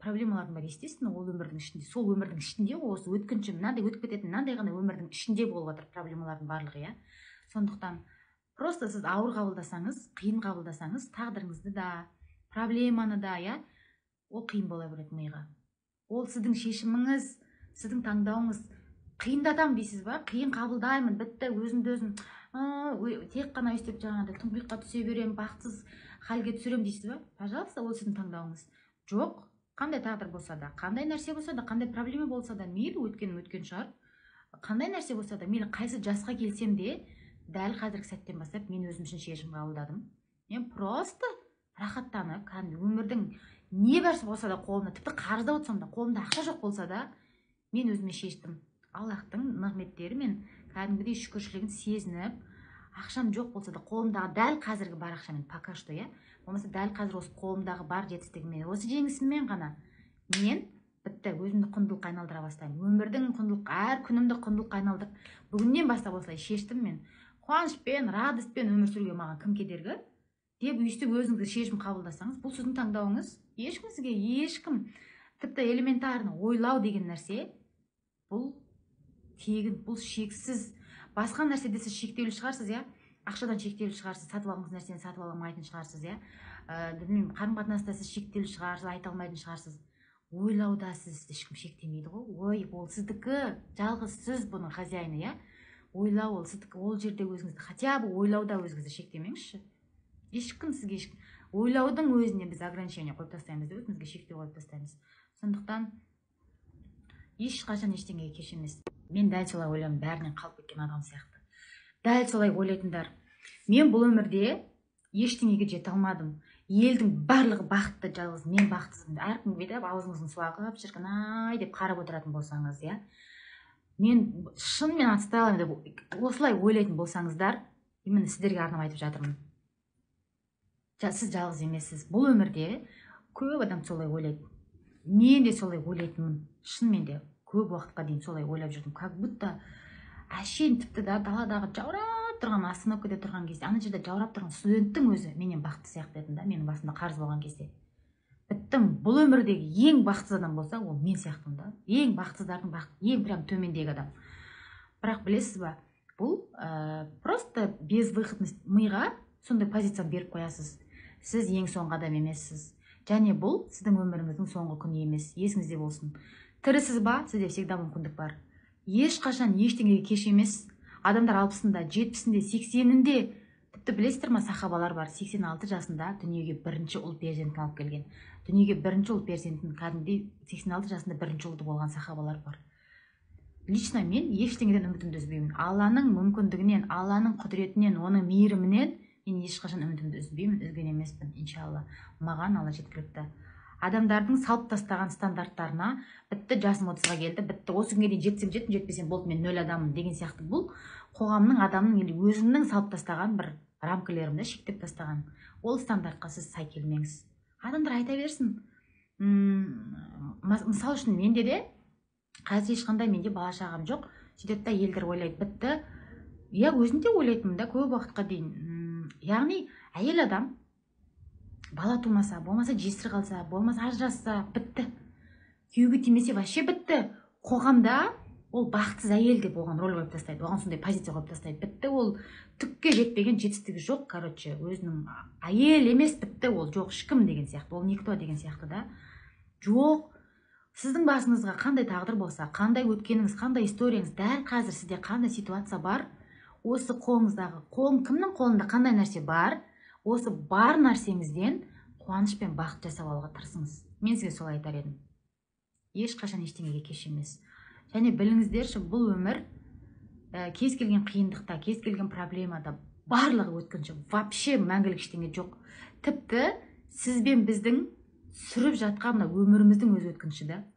проблемалардың бәрі, естественно, ол өмірдің ішінде, сол өмірдің ішінде, осы өткінші мынандай өтіп кететін мынандай ғана өмірдің ішінде болып жатыр проблемалардың барлығы, иә. Сондықтан просто сіз ауыр қабылдасаңыз, қиын қабылдасаңыз, тағдырыңызды да, проблеманы да, иә, ол қиын бола береді миға. Ол сіздің шешіміңіз, сіздің таңдауыңыз. Қиындатам дейсіз ба? Қиын қабылдаймын, бітті, өзімді өзім тек қана өстіп жаңағыдай тұңғиыққа түсе берем, бақытсыз халге түсірем дейсіз ба? Пожалуйста, ол сіздің таңдауыңыз. Жоқ, қандай тағдыр болса да, қандай нәрсе болса да, қандай проблема болса да, мейлі өткен шығар. Қандай нәрсе болса да, мейлі қайсы жасқа келсем де, дәл қазіргі сәттен бастап мен өзім үшін шешім қабылдадым. Мен просто рахаттанып, өмірдің не бар болса да қолымда, тіпті қарызда отырсам да, қолымда ақша жоқ болса да, мен өзіме шештім. Аллахтың нығметтері мен кәдімгідей шүкіршілігін сезініп, ақшам жоқ болса да, қолымдағы дәл қазіргі бар ақшамен, пока что, иә, болмаса дәл қазір осы қолымдағы бар жетістігімен, осы жеңісіммен ғана мен бітті, өзімді құндылыққа айналдыра бастаймын. Өмірдің құндылық, әр күнімді құндылыққа айналдырып, бүгіннен бастап осылай шештім мен. Қуанышпен, радостьпен өмір сүруге маған кім кедергі деп өйстіп өзіңізге шешім қабылдасаңыз, бұл сіздің таңдауыңыз. Ешкім сізге, ешкім, тіпті элементарный ойлау деген нәрсе, бұл тегін, бұл шексіз. Басқа нәрседе сіз шектеулі шығарсыз, иә, ақшадан шектеулі шығарсыз, сатып алғыңыз нәрсені сатып алмайтын шығарсыз, иә, білмеймін, қарым-қатынаста сіз шектеулі шығарсыз, айта алмайтын шығарсыз. Ойлауда сіз ешкім шектемейді ғой. Ой, ол сіздікі, жалғыз сіз бұның хозяйны, иә. Ойлау ол сіздікі, ол жерде өзіңізді, хотя бы ойлауда өзіңізді шектемеңізші. Ешкім сізге ойлаудың өзіне біз ограничение қойып тастаймыз, өзімізге шектеу қойып тастаймыз. Сондықтан ешқашан ештеңеге кеш емес. Мен дәл солай ойлаймын, бәрінен қалып кеткен адам сияқты. Дәл солай ойлайтындар. Мен бұл өмірде ештеңеге жете алмадым. Елдің барлығы бақытты, жалғыз мен бақытсызбын. Әркім бүйтіп аузыңыздың суы ағып, шіркін-ай деп қарап отыратын болсаңыз, иә. Мен шынымен отсталамын деп осылай ойлайтын болсаңыздар, именно сіздерге арнап айтып жатырмын. Сіз жалғыз емессіз. Бұл өмірде көп адам солай ойлайды. Мен де солай ойлайтынмын. Шынымен де көп уақытқа дейін солай ойлап жүрдім. Как будто әшейін тіпті даладағы жаурап тұрған остановкада тұрған кезде, ана жерде жаурап тұрған студенттің өзі менен бақытты сияқты еді да, менің басымда қарыз болған кезде. Біттім, бұл өмірдегі ең бақытсыз адам болса, ол мен сияқтымын да. Ең бақытсыздардың ең прям төмендегі адам. Бірақ білесіз ба, бұл просто безвыходность миға сондай позицияны беріп қоясыз. Сіз ең соңғы адам емессіз. Және бұл сіздің өміріңіздің соңғы күні емес. Есіңізде болсын. Тірісіз ба, сізде всегда мүмкіндік бар. Ешқашан ештеңеге кеш емес. Адамдар 60-ында, 70-інде, 80-інде, тіпті білесіздер ма, сахабалар бар. 86 жасында дүниеге бірінші ұл перзентін алып келген. Дүниеге бірінші ұл перзентін кәдімгідей 86 жасында бірінші ұлды болған сахабалар бар. Лично мен ештеңеден үмітімді үзбеймін. Алланың мүмкіндігінен, Алланың құдіретінен, оның мейірімінен мен ешқашан үмітімді үзбеймін, үзген емеспін, иншалла. Маған Алла жеткілікті. Адамдардың салып тастаған стандарттарына, бітті жасым 30-ға келді, бітті осы күнге дейін жетсем жеттім, жетпесем болды, мен нөл адаммын деген сияқты. Бұл қоғамның, адамның, өзінің салып тастаған бір рамкалерімді шектеп тастаған. Ол стандартқа сіз сай келмеңіз. Адамдар айта берсін. Мысал үшін менде де қазір ешқандай менде бала шағам жоқ. Сөйтеді да елдер ойлайды, бітті. Я өзім де ойлайтынмын да көп уақытқа дейін. Яғни әйел адам бала тумаса, болмаса жесір қалса, болмаса ажырасса, бітті. Күйеуге тимесе вообще бітті. Қоғамда ол бақытсыз әйел деп оған рөл қойып тастайды, оған сондай позиция қойып тастайды. Бітті, ол түкке жетпеген, жетістігі жоқ, короче, өзінің әйел емес, бітті, ол жоқ, ешкім деген сияқты, ол никто деген сияқты да. Жоқ. Сіздің басыңызға қандай тағдыр болса, қандай өткеніңіз, қандай историяңыз, дәл қазір сізде қандай ситуация бар, осы қолыңыздағы, кімнің қолында қандай нәрсе бар, осы бар нәрсеңізден қуаныш пен бақыт жасап алуға тырысыңыз. Мен сізге солай айтар едім. Ешқашан ештеңеге кеш емес. Және біліңіздерші, бұл өмір кез келген қиындықта, кез келген проблемада барлығы өткінші, вообще мәңгілік ештеңе жоқ. Тіпті сіз бен біздің сүріп жатқан өміріміздің өзі өткінші да.